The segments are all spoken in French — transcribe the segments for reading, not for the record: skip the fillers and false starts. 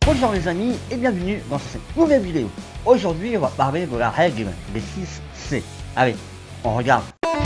Bonjour les amis et bienvenue dans cette nouvelle vidéo. Aujourd'hui on va parler de la règle des 6 C. Allez, on regarde.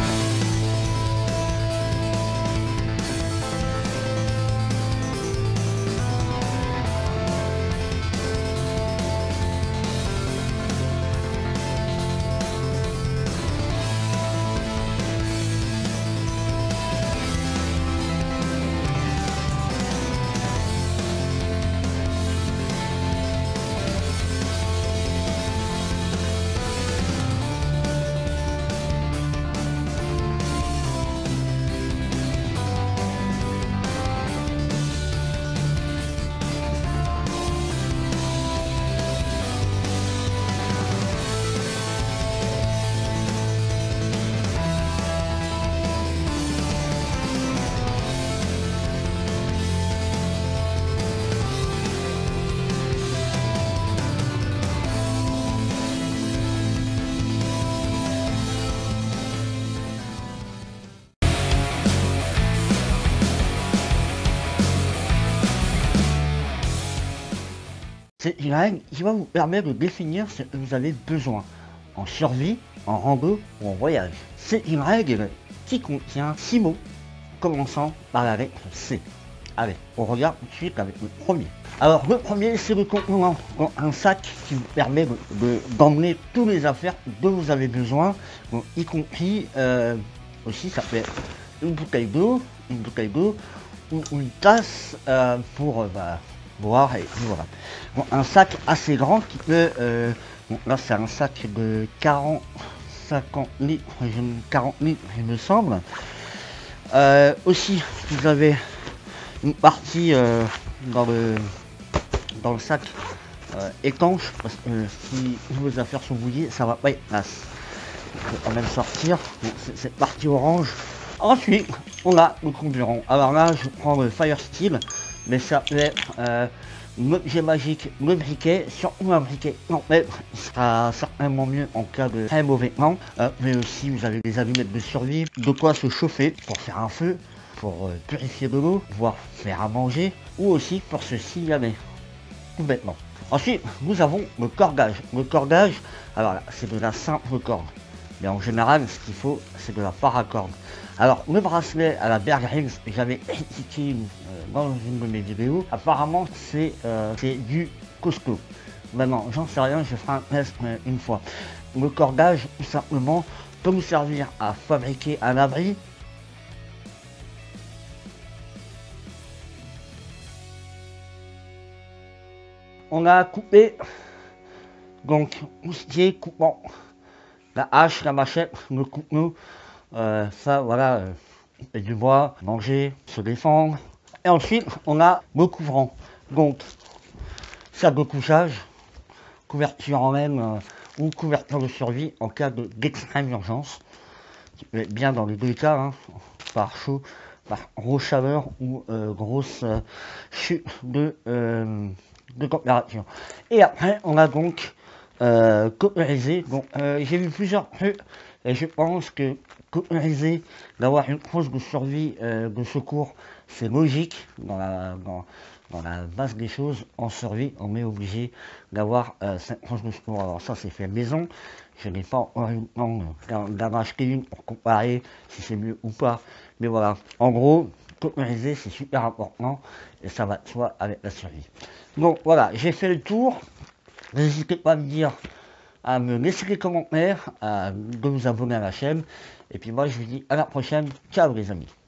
C'est une règle qui va vous permettre de définir ce que vous avez besoin en survie, en rando ou en voyage. C'est une règle qui contient 6 mots commençant par la lettre C. Allez, on regarde tout de suite avec le premier. Alors le premier, c'est le contenant, un sac qui vous permet d'emmener toutes les affaires dont vous avez besoin, donc, y compris aussi ça peut être une bouteille d'eau ou une tasse pour boire, et voilà. Bon, un sac assez grand qui peut, bon, là c'est un sac de 50 litres, 40 litres il me semble. Aussi vous avez une partie dans le sac étanche, parce que si vos affaires sont mouillées ça va pas être place. On peut quand même sortir. Bon, cette partie orange. Ensuite on a le carburant. Alors là je prends le Fire Steel, mais ça peut être un objet magique, le briquet, surtout un briquet en fait, il sera certainement mieux en cas de très mauvais temps, mais aussi vous avez des allumettes de survie, de quoi se chauffer pour faire un feu, pour purifier de l'eau, voire faire à manger, ou aussi pour se signaler, tout bêtement. Ensuite, nous avons le cordage. Le cordage, alors là, c'est de la simple corde, mais en général, ce qu'il faut, c'est de la paracorde. Alors, le bracelet à la Bear Grylls, j'avais expliqué dans une de mes vidéos, apparemment c'est du Costco. Maintenant, j'en sais rien, je ferai un test une fois. Le cordage, tout simplement, peut nous servir à fabriquer un abri. On a coupé, donc, tout ce qui est coupant. La hache, la machette, le couteau, ça voilà, et du bois, manger, se défendre. Et ensuite on a le couvrant, donc sac de couchage, couverture en laine ou couverture de survie en cas d'extrême urgence, qui peut être bien dans les deux cas, hein, par chaud, par grosse chaleur ou grosse chute de température. Et après on a donc cauterisé. Bon, j'ai vu plusieurs trucs et je pense que cauteriser, d'avoir une trousse de survie, de secours, c'est logique dans la base des choses. En survie, on est obligé d'avoir cette trousse de secours. Alors ça, c'est fait maison. Je n'ai pas eu le temps d'en acheter une pour comparer si c'est mieux ou pas. Mais voilà, en gros, cauteriser, c'est super important et ça va de soi avec la survie. Donc voilà, j'ai fait le tour. N'hésitez pas à me laisser des commentaires, de vous abonner à la chaîne. Et puis moi je vous dis à la prochaine. Ciao les amis.